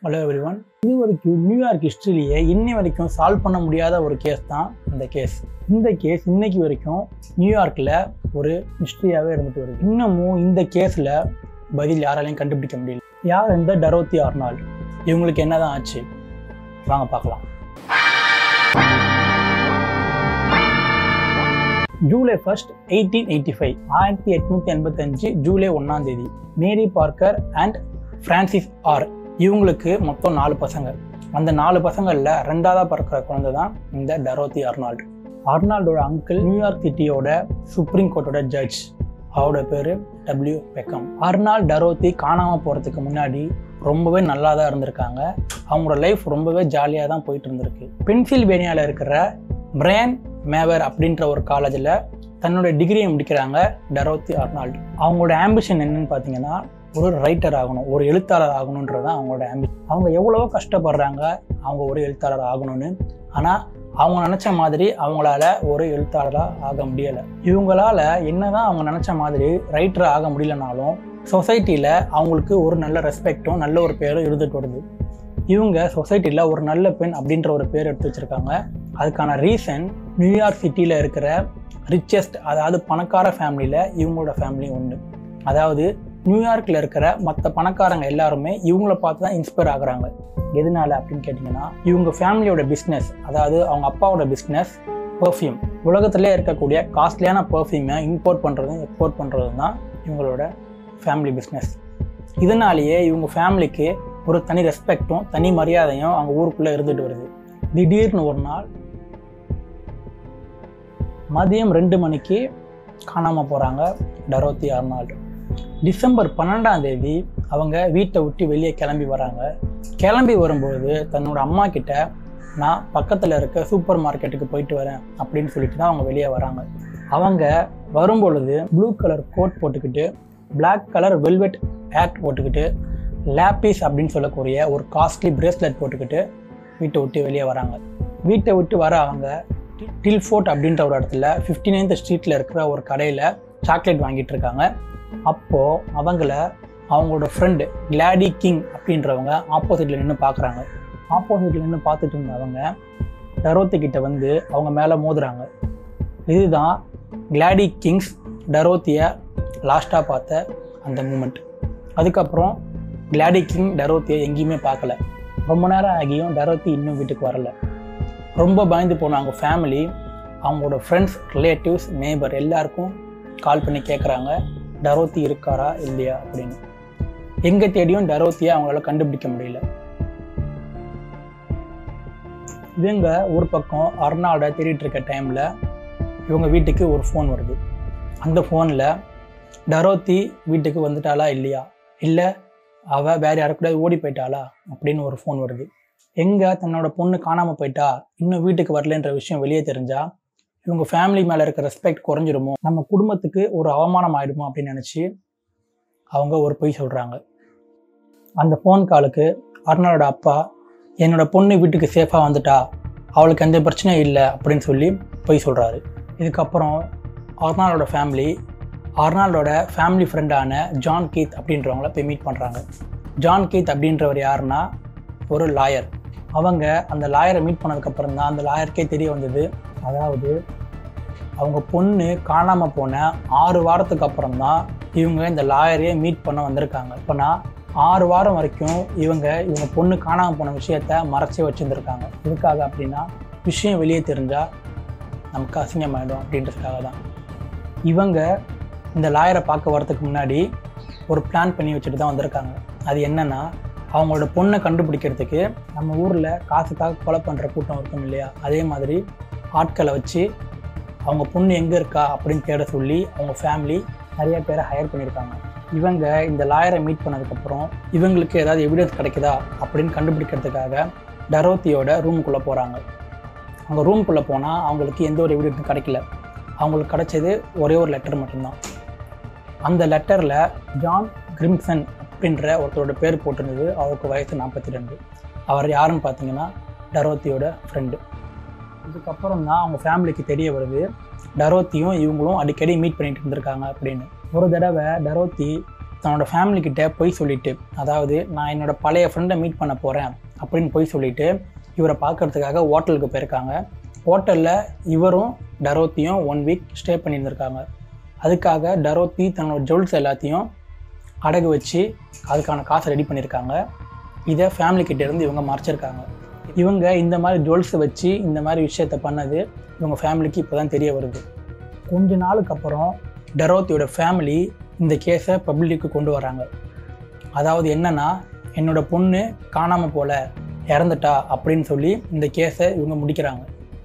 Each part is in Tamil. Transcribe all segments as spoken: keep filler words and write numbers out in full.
Hello everyone. இது வரைக்கும் நியூயார்க் ஹிஸ்ட்ரியிலேயே இன்னி வரைக்கும் சால்வ் பண்ண முடியாத ஒரு கேஸ் தான் இந்த கேஸ். இந்த கேஸ் இன்னைக்கு வரைக்கும் நியூயார்க்கில் ஒரு ஹிஸ்ட்ரியாகவே இருந்துட்டு வருது. இன்னமும் இந்த கேஸில் பதில் யாராலையும் கண்டுபிடிக்க முடியல. யார் இந்த டரோத்தி ஆர்னால்ட்? இவங்களுக்கு என்னதான் ஆச்சு? வாங்க பார்க்கலாம். July first eighteen eighty five ஆயிரத்தி எட்நூத்தி எண்பத்தி அஞ்சு ஜூலை ஒன்னாம் தேதி Mary Parker and Francis R இவங்களுக்கு மொத்தம் நாலு பசங்க. அந்த நாலு பசங்களில் ரெண்டாவதாக பிறக்கிற குழந்தை தான் இந்த டரோத்தி ஆர்னால்ட். ஆர்னால்டோட அங்கிள் நியூயார்க் சிட்டியோட சுப்ரீம் கோர்ட்டோட ஜட்ஜ். அவரோட பேர் டபிள்யூ பெக்கம். ஆர்னால்ட் டரோத்தி காணாமல் போகிறதுக்கு முன்னாடி ரொம்பவே நல்லா தான் இருந்திருக்காங்க. அவங்களோட லைஃப் ரொம்பவே ஜாலியாக தான் போயிட்டு இருந்திருக்கு. பென்சில்வேனியாவில் இருக்கிற பிரையன் மேவர் அப்படின்ற ஒரு காலேஜில் தன்னோட டிகிரியை முடிக்கிறாங்க டரோத்தி ஆர்னால்ட். அவங்களோட ஆம்பிஷன் என்னன்னு பார்த்தீங்கன்னா ஒரு ரைட்டர் ஆகணும், ஒரு எழுத்தாளர் ஆகணுன்றது தான் அவங்களோட ஆம்பிஷன். அவங்க எவ்வளவோ கஷ்டப்படுறாங்க அவங்க ஒரு எழுத்தாளர் ஆகணும்னு. ஆனால் அவங்க நினச்ச மாதிரி அவங்களால ஒரு எழுத்தாளராக ஆக முடியலை. இவங்களால என்னதான் அவங்க நினச்ச மாதிரி ரைட்டர் ஆக முடியலனாலும் சொசைட்டியில் அவங்களுக்கு ஒரு நல்ல ரெஸ்பெக்டும் நல்ல ஒரு பேரும் இருந்துட்டு வருது. இவங்க சொசைட்டியில் ஒரு நல்ல பெண் அப்படின்ற ஒரு பேர் எடுத்து வச்சுருக்காங்க. அதுக்கான ரீசன் நியூயார்க் சிட்டியில் இருக்கிற ரிச்சஸ்ட், அதாவது பணக்கார ஃபேமிலியில் இவங்களோட ஃபேமிலி ஒன்று. அதாவது நியூயார்க்கில் இருக்கிற மற்ற பணக்காரங்க எல்லாருமே இவங்கள பார்த்து தான் இன்ஸ்பயர் ஆகுறாங்க. எதனால அப்படின்னு கேட்டிங்கன்னா இவங்க ஃபேமிலியோட பிஸ்னஸ், அதாவது அவங்க அப்பாவோட பிஸ்னஸ் பர்ஃப்யூம். உலகத்திலே இருக்கக்கூடிய காஸ்ட்லியான பர்ஃப்யூமை இம்போர்ட் பண்ணுறதும் எக்ஸ்போர்ட் பண்ணுறதும் தான் இவங்களோட ஃபேமிலி பிஸ்னஸ். இதனாலேயே இவங்க ஃபேமிலிக்கு ஒரு தனி ரெஸ்பெக்டும் தனி மரியாதையும் அவங்க ஊருக்குள்ளே இருந்துட்டு வருது. திடீர்னு ஒரு நாள் மதியம் ரெண்டு மணிக்கு காணாமல் போகிறாங்க டரோத்தி ஆர்னால்ட். டிசம்பர் பன்னெண்டாம் தேதி அவங்க வீட்டை விட்டு வெளியே கிளம்பி வராங்க. கிளம்பி வரும்பொழுது தன்னோட அம்மா கிட்ட நான் பக்கத்தில் இருக்க சூப்பர் மார்க்கெட்டுக்கு போயிட்டு வரேன் அப்படின்னு சொல்லிட்டு தான் அவங்க வெளியே வராங்க. அவங்க வரும்பொழுது ப்ளூ கலர் கோட் போட்டுக்கிட்டு பிளாக் கலர் வெல்வெட் ஹேட் போட்டுக்கிட்டு லேப்பிஸ் அப்படின்னு சொல்லக்கூடிய ஒரு காஸ்ட்லி பிரேஸ்லெட் போட்டுக்கிட்டு வீட்டை விட்டு வெளியே வராங்க. வீட்டை விட்டு வர அவங்க டில்ஃபோர்ட் அப்படின்ற ஒரு இடத்துல ஃபிஃப்டி நைன்த் ஸ்ட்ரீட்டில் இருக்கிற ஒரு கடையில் சாக்லேட் வாங்கிட்டு இருக்காங்க. அப்போது அவங்கள அவங்களோட ஃப்ரெண்டு கிளாடி கிங் அப்படின்றவங்க ஆப்போசிட்டில் நின்று பார்க்குறாங்க. ஆப்போசிட்டில் நின்று பார்த்துட்டு இருந்தவங்க டரோத்தி கிட்ட வந்து அவங்க மேலே மோதுறாங்க. இதுதான் கிளாடி கிங்ஸ் டரோத்தியை லாஸ்ட்டாக பார்த்த அந்த மூமெண்ட். அதுக்கப்புறம் கிளாடி கிங் டரோத்தியை எங்கேயுமே பார்க்கல. ரொம்ப நேரம் ஆகியும் டரோத்தி இன்னும் வீட்டுக்கு வரல. ரொம்ப பயந்து போன அவங்க ஃபேமிலி அவங்களோட ஃப்ரெண்ட்ஸ், ரிலேட்டிவ்ஸ், நேபர் எல்லாருக்கும் கால் பண்ணி கேட்குறாங்க டரோத்தி இருக்காரா இல்லையா அப்படின்னு. எங்கே தேடியும் டரோத்தியை அவங்களால கண்டுபிடிக்க முடியல. இவங்க ஒரு பக்கம் அர்னால்டை தேடிட்டு இருக்க டைமில் இவங்க வீட்டுக்கு ஒரு ஃபோன் வருது. அந்த ஃபோனில் டரோத்தி வீட்டுக்கு வந்துட்டாளா இல்லையா, இல்லை அவள் வேறு யாரு கூட ஓடி போயிட்டாளா அப்படின்னு ஒரு ஃபோன் வருது. எங்கே தன்னோட பொண்ணு காணாமல் போயிட்டா, இன்னும் வீட்டுக்கு வரலன்ற விஷயம் வெளியே தெரிஞ்சால் இவங்க ஃபேமிலி மேலே இருக்க ரெஸ்பெக்ட் குறைஞ்சிருமோ, நம்ம குடும்பத்துக்கு ஒரு அவமானம் ஆகிடுமோ அப்படின்னு நினச்சி அவங்க ஒரு பொய் சொல்கிறாங்க. அந்த ஃபோன் காலுக்கு அர்னால்டோட அப்பா என்னோடய பொண்ணு வீட்டுக்கு சேஃபாக வந்துட்டா, அவளுக்கு எந்த பிரச்சனையும் இல்லை அப்படின்னு சொல்லி பொய் சொல்கிறாரு. இதுக்கப்புறம் அர்னால்டோட ஃபேமிலி அர்னால்டோட ஃபேமிலி ஃப்ரெண்டான ஜான் கீத் அப்படின்றவங்கள போய் மீட் பண்ணுறாங்க. ஜான் கீத் அப்படின்றவர் யாருன்னா ஒரு லாயர். அவங்க அந்த லாயரை மீட் பண்ணதுக்கப்புறம் தான் அந்த லாயருக்கே தெரிய வந்தது, அதாவது அவங்க பொண்ணு காணாமல் போன ஆறு வாரத்துக்கு அப்புறம் தான் இவங்க இந்த லாயரையே மீட் பண்ண வந்திருக்காங்க. இப்போனா ஆறு வாரம் வரைக்கும் இவங்க இவங்க பொண்ணு காணாமல் போன விஷயத்த மறைச்சி வச்சுருந்துருக்காங்க. இதுக்காக அப்படின்னா விஷயம் வெளியே தெரிஞ்சால் நமக்கு அசிங்கமாயிடும் அப்படின்றதுக்காக தான். இவங்க இந்த லாயரை பார்க்க வரதுக்கு முன்னாடி ஒரு பிளான் பண்ணி வச்சுட்டு தான் வந்திருக்காங்க. அது என்னென்னா, அவங்களோட பொண்ணை கண்டுபிடிக்கிறதுக்கு நம்ம ஊரில் காசுக்காக கொலை பண்ணுற கூட்டம் இருக்கும் இல்லையா, அதே மாதிரி ஆட்களை வச்சு அவங்க பொண்ணு எங்கே இருக்கா அப்படின்னு தேட சொல்லி அவங்க ஃபேமிலி நிறைய பேரை ஹையர் பண்ணியிருக்காங்க. இவங்க இந்த லாயரை மீட் பண்ணதுக்கப்புறம் இவங்களுக்கு ஏதாவது எவிடன்ஸ் கிடைக்குதா அப்படின்னு கண்டுபிடிக்கிறதுக்காக டரோத்தியோட ரூமுக்குள்ளே போகிறாங்க. அவங்க ரூமுக்குள்ளே போனால் அவங்களுக்கு எந்த ஒரு எவிடன்ஸும் கிடைக்கல. அவங்களுக்கு கிடைச்சது ஒரே ஒரு லெட்டர் மட்டும்தான். அந்த லெட்டரில் ஜான் கிரிம்சன் அப்படின்ற ஒருத்தரோட பேர் போட்டிருந்தது. அவருக்கு வயசு நாற்பத்தி ரெண்டு. அவர் யாருன்னு பார்த்தீங்கன்னா டரோத்தியோட ஃப்ரெண்டு. இதுக்கப்புறம் தான் அவங்க ஃபேமிலிக்கு தெரிய வருது டரோத்தியும் இவங்களும் அடிக்கடி மீட் பண்ணிட்டு இருந்திருக்காங்க அப்படின்னு. ஒரு தடவை டரோத்தி தன்னோட ஃபேமிலிக்கிட்ட போய் சொல்லிவிட்டு, அதாவது நான் என்னோடய பழைய ஃப்ரெண்டை மீட் பண்ண போகிறேன் அப்படின்னு போய் சொல்லிவிட்டு இவரை பார்க்குறதுக்காக ஹோட்டலுக்கு போயிருக்காங்க. ஹோட்டலில் இவரும் டரோத்தியும் ஒன் வீக் ஸ்டே பண்ணியிருந்திருக்காங்க. அதுக்காக டரோத்தி தன்னோட ஜுவல்ஸ் எல்லாத்தையும் அடகு வச்சு அதுக்கான காசை ரெடி பண்ணியிருக்காங்க. இதை ஃபேமிலிக்கிட்டேருந்து இவங்க மறைச்சிருக்காங்க. இவங்க இந்த மாதிரி ஜுவல்ஸை வச்சு இந்த மாதிரி விஷயத்த பண்ணது இவங்க ஃபேமிலிக்கு இப்போ தான் தெரிய வருது. கொஞ்ச நாளுக்கு அப்புறம் டரோத்தியோட ஃபேமிலி இந்த கேஸை பப்ளிக்கு கொண்டு வராங்க. அதாவது என்னென்னா, என்னோடய பொண்ணு காணாமல் போல இறந்துட்டா அப்படின்னு சொல்லி இந்த கேஸை இவங்க முடிக்கிறாங்க.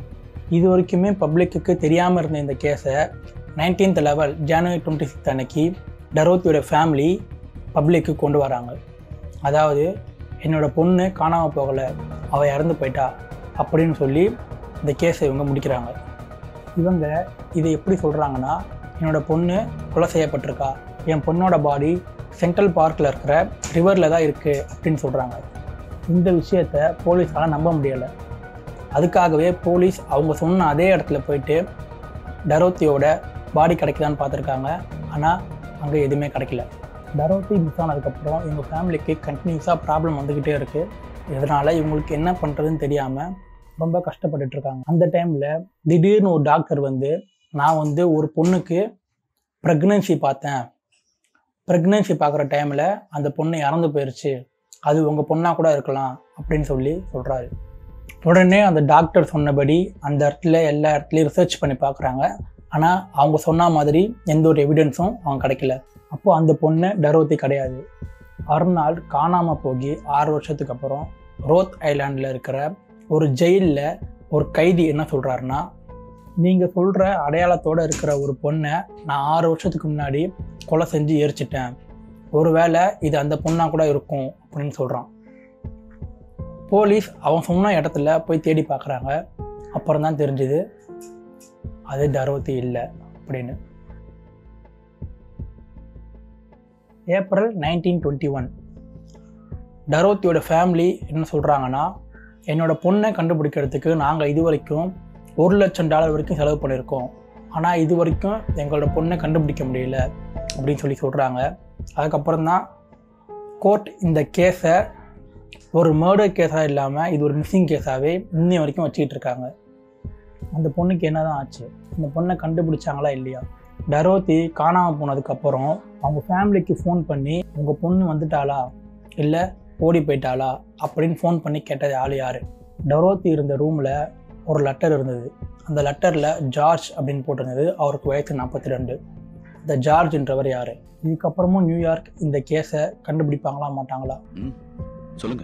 இது வரைக்குமே பப்ளிக்கு தெரியாமல் இருந்த இந்த கேஸை nineteenth level January twenty sixth அன்னைக்கு டரோத்தியோட ஃபேமிலி பப்ளிக்கு கொண்டு வராங்க. அதாவது என்னோடய பொண்ணு காணாமல் போகலை, அவள் இறந்து போயிட்டா அப்படின்னு சொல்லி இந்த கேஸை இவங்க முடிக்கிறாங்க. இவங்க இதை எப்படி சொல்கிறாங்கன்னா, என்னோடய பொண்ணு கொலை செய்யப்பட்டிருக்கா, என் பொண்ணோட பாடி சென்ட்ரல் பார்க்கில் இருக்கிற ரிவரில் தான் இருக்குது அப்படின்னு சொல்கிறாங்க. இந்த விஷயத்தை போலீஸால் நம்ப முடியலை. அதுக்காகவே போலீஸ் அவங்க சொன்ன அதே இடத்துல போயிட்டு டரோத்தியோட பாடி கிடைக்குதான்னு பார்த்துருக்காங்க. ஆனால் அங்கே எதுவுமே கிடைக்கல. டரோத்தி மிஸ் ஆனதுக்கப்புறம் எங்கள் ஃபேமிலிக்கு கண்டினியூஸாக ப்ராப்ளம் வந்துக்கிட்டே இருக்குது. இதனால் இவங்களுக்கு என்ன பண்ணுறதுன்னு தெரியாமல் ரொம்ப கஷ்டப்பட்டுட்ருக்காங்க. அந்த டைமில் திடீர்னு ஒரு டாக்டர் வந்து, நான் வந்து ஒரு பொண்ணுக்கு ப்ரெக்னன்சி பார்த்தேன், ப்ரெக்னன்சி பார்க்குற டைமில் அந்த பொண்ணு இறந்து போயிடுச்சு, அது உங்கள் பொண்ணாக கூட இருக்கலாம் அப்படின்னு சொல்லி சொல்கிறாரு. உடனே அந்த டாக்டர் சொன்னபடி அந்த இடத்துல எல்லா இடத்துலையும் ரிசர்ச் பண்ணி பார்க்குறாங்க. ஆனால் அவங்க சொன்ன மாதிரி எந்த ஒரு எவிடன்ஸும் அவங்க கிடைக்கல. அப்போது அந்த பொண்ணு டரோத்தி கிடையாது. அர்னால்ட் காணாமல் போய் ஆறு வருஷத்துக்கு அப்புறம் ரோத் ஐலாண்டில் இருக்கிற ஒரு ஜெயிலில் ஒரு கைதி என்ன சொல்கிறாருன்னா, நீங்கள் சொல்கிற அடையாளத்தோடு இருக்கிற ஒரு பொண்ணை நான் ஆறு வருஷத்துக்கு முன்னாடி கொலை செஞ்சு எரிச்சிட்டேன், ஒருவேளை இது அந்த பொண்ணாக கூட இருக்கும் அப்படின்னு சொல்கிறான். போலீஸ் அவன் சொன்ன இடத்துல போய் தேடி பார்க்குறாங்க. அப்புறம் தான் தெரிஞ்சுது அது டரோத்தி இல்லை அப்படின்னு. ஏப்ரல் நைன்டீன் டுவெண்ட்டி ஒன் டரோத்தியோட ஃபேமிலி என்ன சொல்கிறாங்கன்னா, என்னோடய பொண்ணை கண்டுபிடிக்கிறதுக்கு நாங்கள் இது வரைக்கும் ஒரு லட்சம் டாலர் வரைக்கும் செலவு பண்ணியிருக்கோம், ஆனால் இது வரைக்கும் எங்களோட பொண்ணை கண்டுபிடிக்க முடியல அப்படின்னு சொல்லி சொல்கிறாங்க. அதுக்கப்புறம் தான் கோர்ட் இந்த கேஸை ஒரு மர்டர் கேஸாக இல்லாமல் இது ஒரு மிஸ்ஸிங் கேஸாகவே இன்னி வரைக்கும் வச்சுக்கிட்டு இருக்காங்க. அந்த பொண்ணுக்கு என்ன தான் ஆச்சு, அந்த பொண்ணை கண்டுபிடிச்சாங்களா இல்லையா? டரோத்தி காணாமல் போனதுக்கப்புறம் அவங்க ஃபேமிலிக்கு ஃபோன் பண்ணி உங்கள் பொண்ணு வந்துட்டாளா இல்லை ஓடி போயிட்டாளா அப்படின்னு ஃபோன் பண்ணி கேட்டது ஆள் யார்? டரோத்தி இருந்த ரூமில் ஒரு லெட்டர் இருந்தது. அந்த லெட்டரில் ஜார்ஜ் அப்படின்னு போட்டிருந்தது. அவருக்கு வயசு நாற்பத்தி ரெண்டு. இந்த ஜார்ஜ்ன்றவர் யார்? இதுக்கப்புறமும் நியூயார்க் இந்த கேஸை கண்டுபிடிப்பாங்களா மாட்டாங்களா? சொல்லுங்க.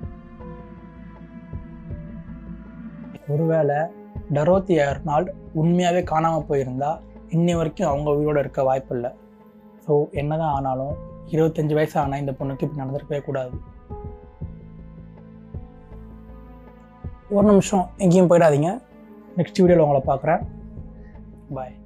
ஒருவேளை டரோத்தி அர்னால்ட் உண்மையாகவே காணாமல் போயிருந்தா இன்னி வரைக்கும் அவங்க உயிரோடு இருக்க வாய்ப்பு இல்லை. ஸோ என்ன தான் ஆனாலும் இருபத்தஞ்சி வயசு ஆனால் இந்த பொண்ணுக்கு இப்படி நடந்திருக்கவே கூடாது. ஒரு நிமிஷம் எங்கேயும் போயிடாதீங்க. நெக்ஸ்ட் வீடியோவில் உங்களை பார்க்குறேன். பாய்.